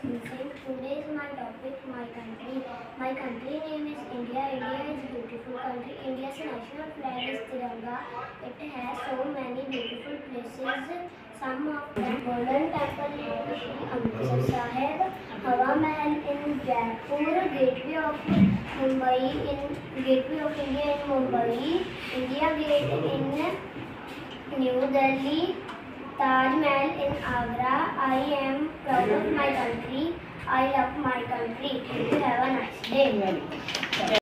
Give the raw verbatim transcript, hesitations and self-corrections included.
Vincent. Today is my topic, my country. My country name is India. India is a beautiful country. India's national flag is Tiranga. It has so many beautiful places. Some of them Golden Temple in Shri Amritsar Sahib, Hawa Mahal in Jaipur, Gateway of Mumbai in Gateway of India in Mumbai, India Gate in New Delhi, Taj Mahal in Agra. I am proud of my country. I love my country. You have a nice day.